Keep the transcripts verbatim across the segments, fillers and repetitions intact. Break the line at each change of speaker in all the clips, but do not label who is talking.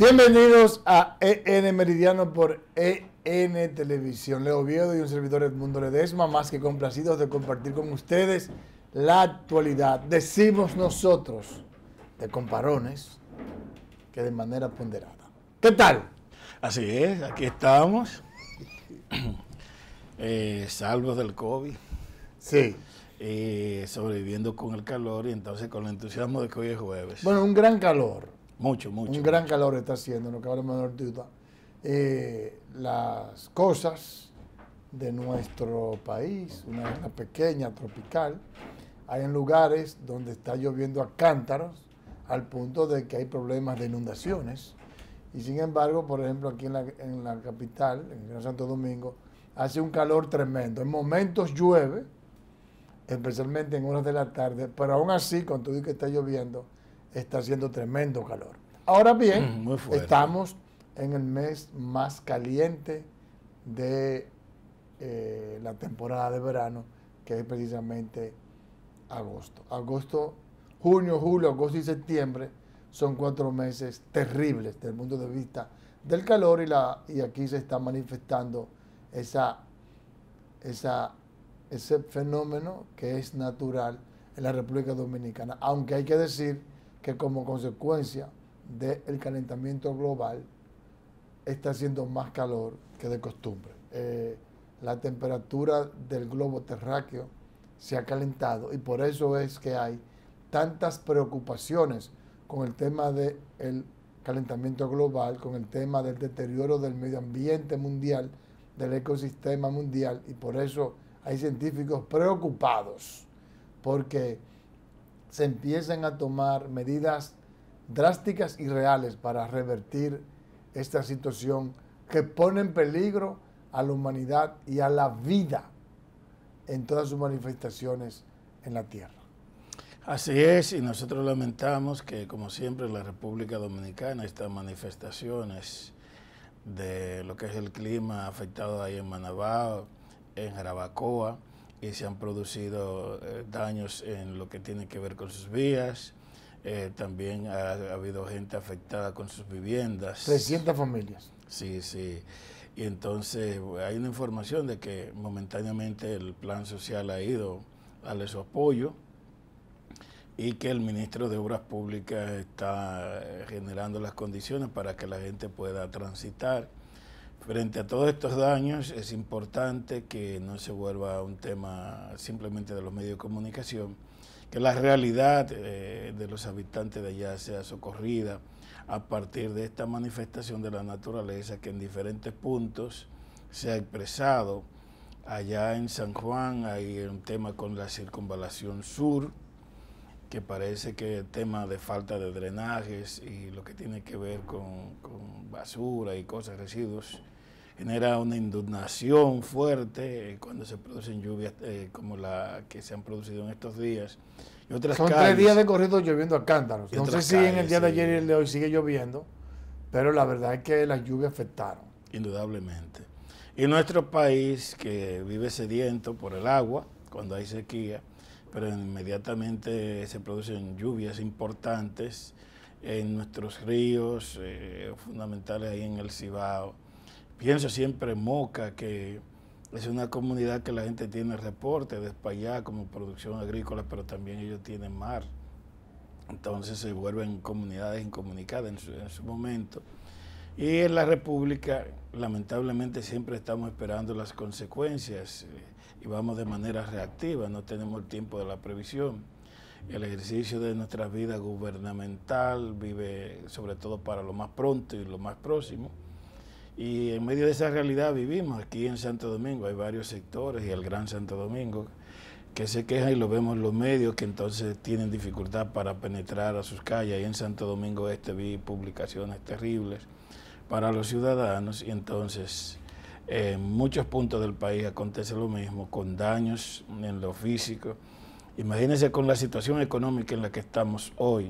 Bienvenidos a E N Meridiano por E N Televisión. Leo Oviedo y un servidor Edmundo Ledesma, más que complacidos de compartir con ustedes la actualidad. Decimos nosotros, de comparones, que de manera ponderada. ¿Qué tal?
Así es, aquí estamos, eh, salvos del COVID.
Sí.
Eh, sobreviviendo con el calor y entonces con el entusiasmo de que hoy es jueves.
Bueno, un gran calor.
Mucho, mucho.
Un gran
mucho.
calor está haciendo, no cabe la menor duda. Eh, las cosas de nuestro país, una isla pequeña, tropical, hay en lugares donde está lloviendo a cántaros, al punto de que hay problemas de inundaciones. Y sin embargo, por ejemplo, aquí en la, en la capital, en Santo Domingo, hace un calor tremendo. En momentos llueve, especialmente en horas de la tarde, pero aún así, con todo y que está lloviendo, está haciendo tremendo calor. Ahora bien,
Muy fuerte.
Estamos en el mes más caliente de eh, la temporada de verano, que es precisamente agosto. Agosto, junio, julio, agosto y septiembre son cuatro meses terribles desde el punto de vista del calor y, la, y aquí se está manifestando esa, esa, ese fenómeno que es natural en la República Dominicana, aunque hay que decir que como consecuencia del calentamiento global está haciendo más calor que de costumbre. Eh, la temperatura del globo terráqueo se ha calentado y por eso es que hay tantas preocupaciones con el tema del calentamiento global, con el tema del deterioro del medio ambiente mundial, del ecosistema mundial, y por eso hay científicos preocupados porque se empiezan a tomar medidas drásticas y reales para revertir esta situación que pone en peligro a la humanidad y a la vida en todas sus manifestaciones en la tierra.
Así es, y nosotros lamentamos que, como siempre, en la República Dominicana estas manifestaciones de lo que es el clima afectado ahí en Manabao, en Jarabacoa, y se han producido eh, daños en lo que tiene que ver con sus vías. Eh, también ha, ha habido gente afectada con sus viviendas.
trescientas familias.
Sí, sí. Y entonces hay una información de que momentáneamente el plan social ha ido a darle su apoyo y que el ministro de Obras Públicas está generando las condiciones para que la gente pueda transitar. Frente a todos estos daños, es importante que no se vuelva un tema simplemente de los medios de comunicación, que la realidad eh, de los habitantes de allá sea socorrida a partir de esta manifestación de la naturaleza que en diferentes puntos se ha expresado. Allá en San Juan hay un tema con la circunvalación sur, que parece que el tema de falta de drenajes y lo que tiene que ver con, con basura y cosas, residuos, genera una inundación fuerte cuando se producen lluvias eh, como la que se han producido en estos días. Y otras
Son
calles,
tres días de corrido lloviendo a cántaros. No sé si
calles,
en el día de
sí.
ayer y el de hoy sigue lloviendo, pero la verdad es que las lluvias afectaron.
Indudablemente. Y nuestro país, que vive sediento por el agua cuando hay sequía, pero inmediatamente se producen lluvias importantes en nuestros ríos, eh, fundamentales ahí en el Cibao. Pienso siempre en Moca, que es una comunidad que la gente tiene reporte de para allá como producción agrícola, pero también ellos tienen mar. Entonces se vuelven comunidades incomunicadas en su, en su momento. Y en la República, lamentablemente, siempre estamos esperando las consecuencias eh, y vamos de manera reactiva, no tenemos el tiempo de la previsión. El ejercicio de nuestra vida gubernamental vive sobre todo para lo más pronto y lo más próximo. Y en medio de esa realidad vivimos aquí en Santo Domingo. Hay varios sectores y el Gran Santo Domingo que se quejan y lo vemos en los medios, que entonces tienen dificultad para penetrar a sus calles. Ahí en Santo Domingo Este vi publicaciones terribles para los ciudadanos y entonces en muchos puntos del país acontece lo mismo, con daños en lo físico. Imagínense con la situación económica en la que estamos hoy,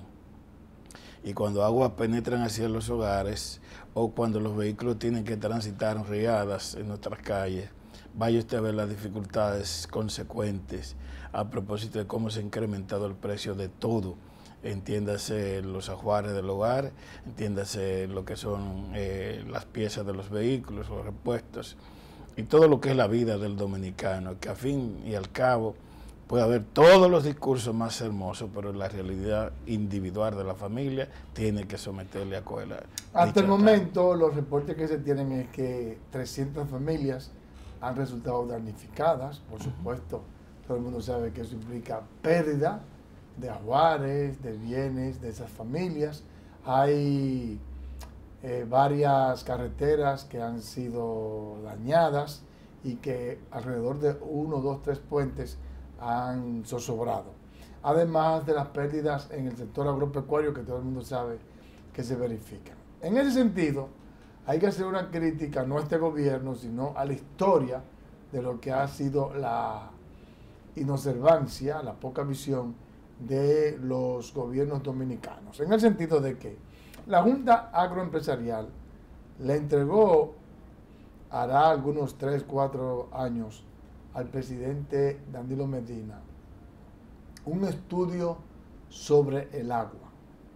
y cuando aguas penetran hacia los hogares o cuando los vehículos tienen que transitar riadas en nuestras calles, vaya usted a ver las dificultades consecuentes a propósito de cómo se ha incrementado el precio de todo entiéndase los ajuares del hogar, entiéndase lo que son eh, las piezas de los vehículos, los repuestos, y todo lo que es la vida del dominicano, que a fin y al cabo puede haber todos los discursos más hermosos, pero la realidad individual de la familia tiene que someterle a cola.
Hasta el momento, los reportes que se tienen es que trescientas familias han resultado damnificadas. Por supuesto, uh-huh. Todo el mundo sabe que eso implica pérdida de ajuares, de bienes de esas familias. Hay eh, varias carreteras que han sido dañadas y que alrededor de uno, dos, tres puentes han zozobrado. Además de las pérdidas en el sector agropecuario que todo el mundo sabe que se verifican. En ese sentido, hay que hacer una crítica no a este gobierno, sino a la historia de lo que ha sido la inobservancia, la poca visión de los gobiernos dominicanos. En el sentido de que la Junta Agroempresarial le entregó, hará algunos tres, cuatro años, al presidente Danilo Medina un estudio sobre el agua,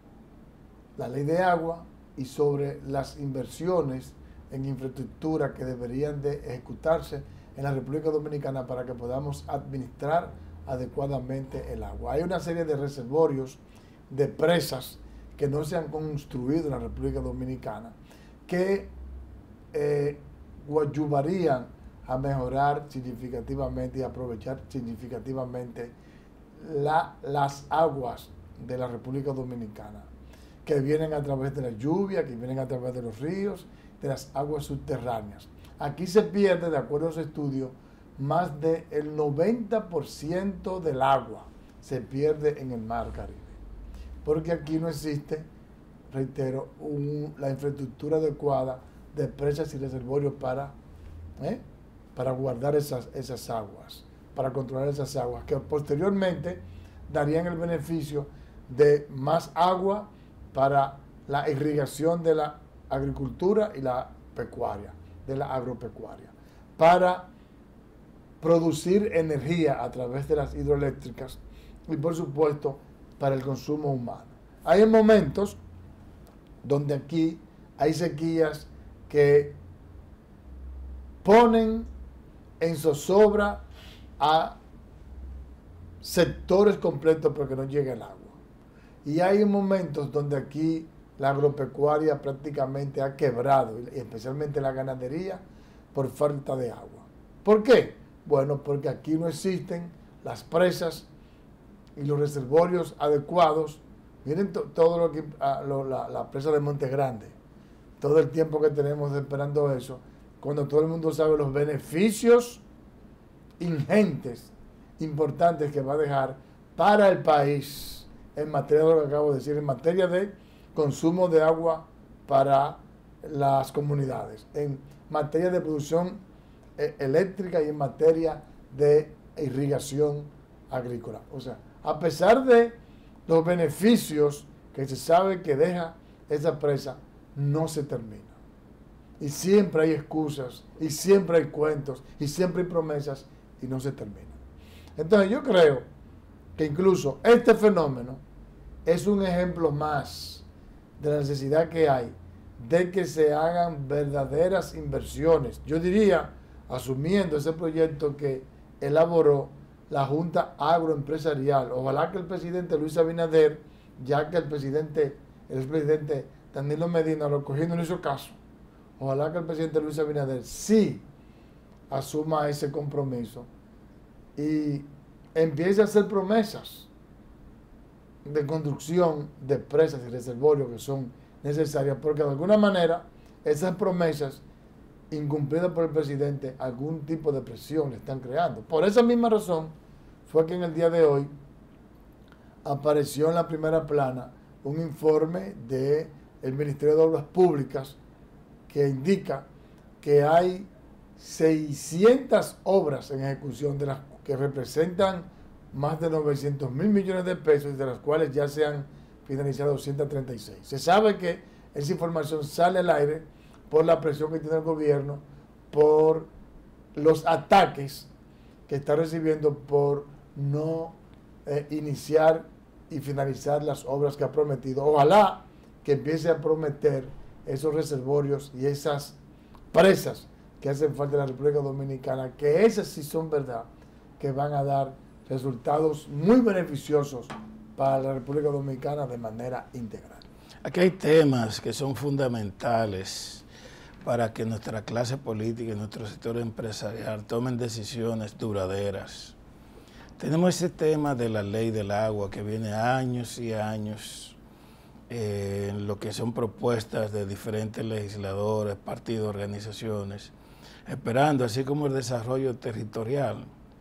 la ley de agua y sobre las inversiones en infraestructura que deberían de ejecutarse en la República Dominicana para que podamos administrar adecuadamente el agua. Hay una serie de reservorios, de presas que no se han construido en la República Dominicana que eh, ayudarían a mejorar significativamente y aprovechar significativamente la, las aguas de la República Dominicana, que vienen a través de la lluvia, que vienen a través de los ríos, de las aguas subterráneas. Aquí se pierde, de acuerdo a los estudios, más del noventa por ciento del agua se pierde en el mar Caribe, porque aquí no existe, reitero, un, la infraestructura adecuada de presas y reservorios para... ¿eh? para guardar esas, esas aguas, para controlar esas aguas, que posteriormente darían el beneficio de más agua para la irrigación de la agricultura y la pecuaria, de la agropecuaria, para producir energía a través de las hidroeléctricas y, por supuesto, para el consumo humano. Hay momentos donde aquí hay sequías que ponen en zozobra a sectores completos porque no llega el agua. Y hay momentos donde aquí la agropecuaria prácticamente ha quebrado, y especialmente la ganadería, por falta de agua. ¿Por qué? Bueno, porque aquí no existen las presas y los reservorios adecuados. Miren to, todo lo que a, lo, la, la presa de Monte Grande, todo el tiempo que tenemos esperando eso, cuando todo el mundo sabe los beneficios ingentes, importantes que va a dejar para el país en materia de lo que acabo de decir, en materia de consumo de agua para las comunidades, en materia de producción eh, eléctrica y en materia de irrigación agrícola. O sea, a pesar de los beneficios que se sabe que deja esa presa, no se termina. Y siempre hay excusas, y siempre hay cuentos, y siempre hay promesas, y no se termina. Entonces yo creo que incluso este fenómeno es un ejemplo más de la necesidad que hay de que se hagan verdaderas inversiones. Yo diría, asumiendo ese proyecto que elaboró la Junta Agroempresarial, ojalá que el presidente Luis Abinader, ya que el presidente, el expresidente Danilo Medina lo cogió y no le hizo caso, ojalá que el presidente Luis Abinader sí asuma ese compromiso y empiece a hacer promesas de construcción de presas y reservorios que son necesarias, porque de alguna manera esas promesas incumplidas por el presidente algún tipo de presión le están creando. Por esa misma razón fue que en el día de hoy apareció en la primera plana un informe del Ministerio de Obras Públicas que indica que hay seiscientas obras en ejecución, de las que representan más de novecientos mil millones de pesos, y de las cuales ya se han finalizado doscientas treinta y seis. Se sabe que esa información sale al aire por la presión que tiene el gobierno, por los ataques que está recibiendo por no eh, iniciar y finalizar las obras que ha prometido. Ojalá que empiece a prometer esos reservorios y esas presas que hacen falta en la República Dominicana, que esas sí son verdad, que van a dar resultados muy beneficiosos para la República Dominicana de manera integral.
Aquí hay temas que son fundamentales para que nuestra clase política y nuestro sector empresarial tomen decisiones duraderas. Tenemos ese tema de la ley del agua que viene años y años eh, en lo que son propuestas de diferentes legisladores, partidos, organizaciones, esperando, así como el desarrollo territorial.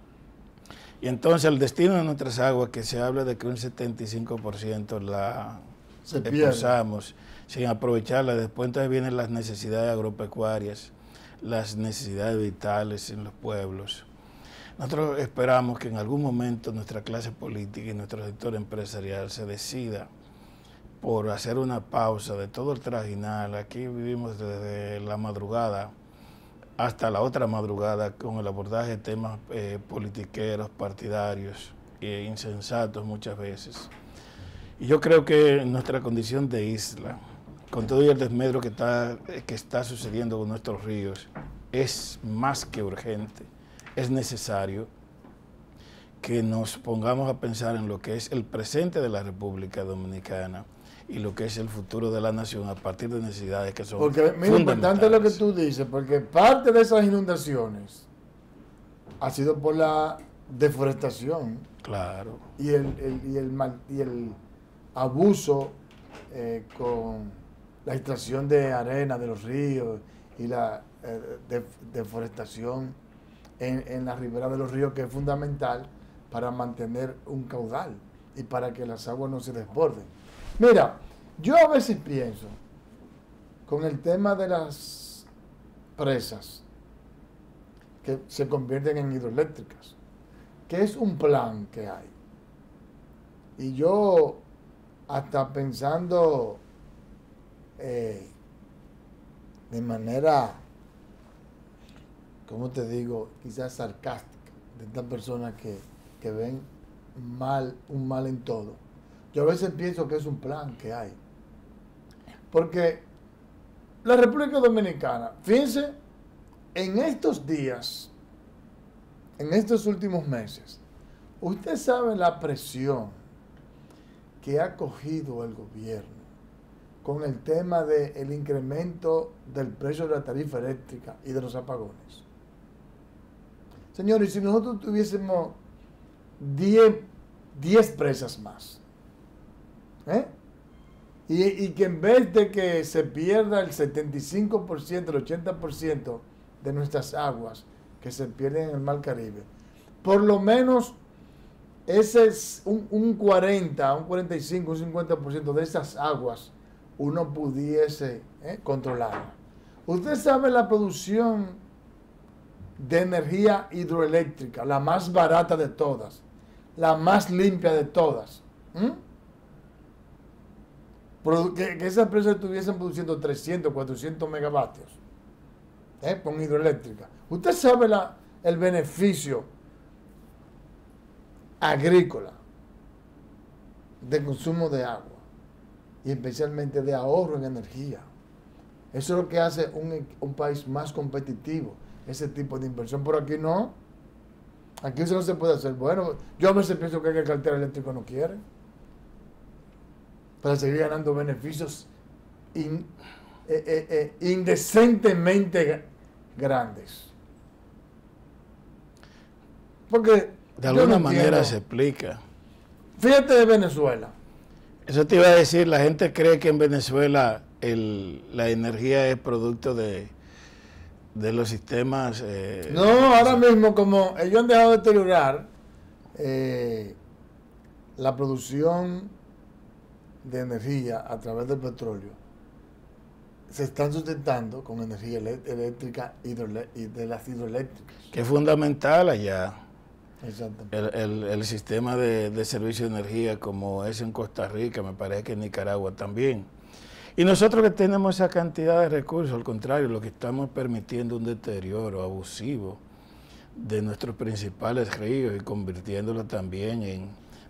Y entonces el destino de nuestras aguas, que se habla de que un setenta y cinco por ciento la expulsamos sin aprovecharla, después entonces vienen las necesidades agropecuarias, las necesidades vitales en los pueblos. Nosotros esperamos que en algún momento nuestra clase política y nuestro sector empresarial se decida por hacer una pausa de todo el trajinal. Aquí vivimos desde la madrugada hasta la otra madrugada con el abordaje de temas eh, politiqueros, partidarios e insensatos muchas veces. Y yo creo que nuestra condición de isla, con todo el desmedro que está, que está sucediendo con nuestros ríos, es más que urgente. Es necesario que nos pongamos a pensar en lo que es el presente de la República Dominicana y lo que es el futuro de la nación a partir de necesidades que son
porque muy importante lo que tú dices, porque parte de esas inundaciones ha sido por la deforestación.
Claro.
Y el, el, y el, mal, y el abuso eh, con la extracción de arena de los ríos y la eh, de, deforestación en, en la ribera de los ríos, que es fundamental para mantener un caudal y para que las aguas no se desborden. Mira, yo a veces pienso con el tema de las presas que se convierten en hidroeléctricas, que es un plan que hay. Y yo, hasta pensando eh, de manera, ¿cómo te digo?, quizás sarcástica, de estas personas que, que ven mal, un mal en todo. Yo a veces pienso que es un plan que hay. Porque la República Dominicana, fíjense, en estos días, en estos últimos meses, usted sabe la presión que ha cogido el gobierno con el tema del incremento del precio de la tarifa eléctrica y de los apagones. Señores, si nosotros tuviésemos diez presas más, ¿eh? Y, y que en vez de que se pierda el setenta y cinco por ciento, el ochenta por ciento de nuestras aguas que se pierden en el Mar Caribe, por lo menos ese es un, un cuarenta, un cuarenta y cinco, un cincuenta por ciento de esas aguas uno pudiese ¿eh? controlarla. Usted sabe la producción de energía hidroeléctrica, la más barata de todas, la más limpia de todas. ¿Mm? Que, que esas empresas estuviesen produciendo trescientos, cuatrocientos megavatios ¿eh? con hidroeléctrica. Usted sabe la, el beneficio agrícola de consumo de agua y especialmente de ahorro en energía. Eso es lo que hace un, un país más competitivo, ese tipo de inversión. Pero aquí no, aquí eso no se puede hacer. Bueno, yo a veces pienso que el cartero eléctrico no quiere para seguir ganando beneficios in, eh, eh, eh, indecentemente grandes. Porque
de alguna
no
manera
entiendo.
Se explica.
Fíjate de Venezuela.
Eso te iba a decir, la gente cree que en Venezuela el, la energía es producto de, de los sistemas... Eh,
no, ahora mismo como ellos han dejado de deteriorar eh, la producción de energía a través del petróleo, se están sustentando con energía eléctrica y de las hidroeléctricas.
Que es fundamental allá.
Exactamente.
El, el, el sistema de, de servicio de energía como es en Costa Rica, me parece que en Nicaragua también. Y nosotros que tenemos esa cantidad de recursos, al contrario, lo que estamos permitiendo un deterioro abusivo de nuestros principales ríos y convirtiéndolo también en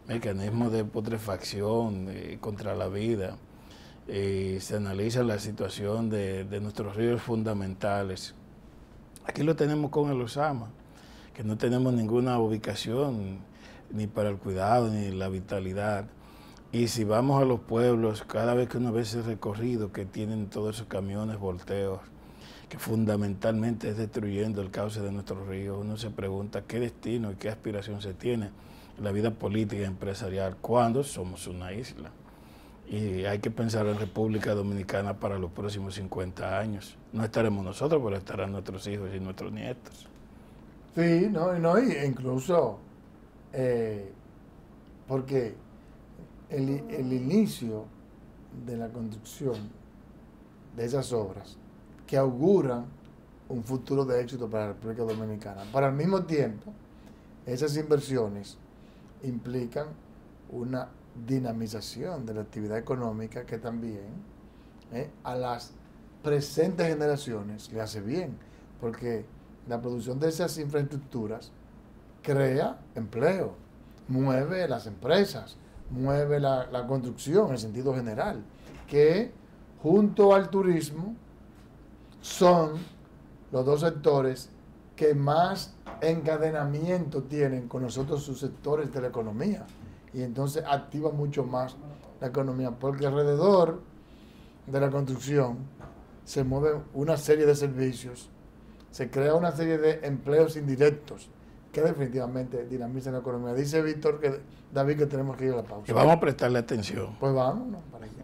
mecanismos de putrefacción eh, contra la vida. Eh, se analiza la situación de, de nuestros ríos fundamentales. Aquí lo tenemos con el Osama, que no tenemos ninguna ubicación ni para el cuidado ni la vitalidad. Y si vamos a los pueblos, cada vez que uno ve ese recorrido que tienen todos esos camiones volteos, que fundamentalmente es destruyendo el cauce de nuestros ríos, uno se pregunta qué destino y qué aspiración se tiene en la vida política y empresarial cuando somos una isla. Y hay que pensar en República Dominicana para los próximos cincuenta años. No estaremos nosotros, pero estarán nuestros hijos y nuestros nietos.
Sí, no, no, y incluso eh, porque el, el inicio de la construcción de esas obras que auguran un futuro de éxito para la República Dominicana. Para al mismo tiempo, esas inversiones implican una dinamización de la actividad económica que también eh, a las presentes generaciones le hace bien, porque la producción de esas infraestructuras crea empleo, mueve las empresas, mueve la, la construcción en sentido general, que junto al turismo son los dos sectores que más encadenamiento tienen con los otros subsectores de la economía, y entonces activa mucho más la economía, porque alrededor de la construcción se mueven una serie de servicios, se crea una serie de empleos indirectos que definitivamente dinamizan la economía. Dice Víctor, que David, que tenemos que ir a la pausa.
Y vamos a prestarle atención.
Pues vámonos para allá.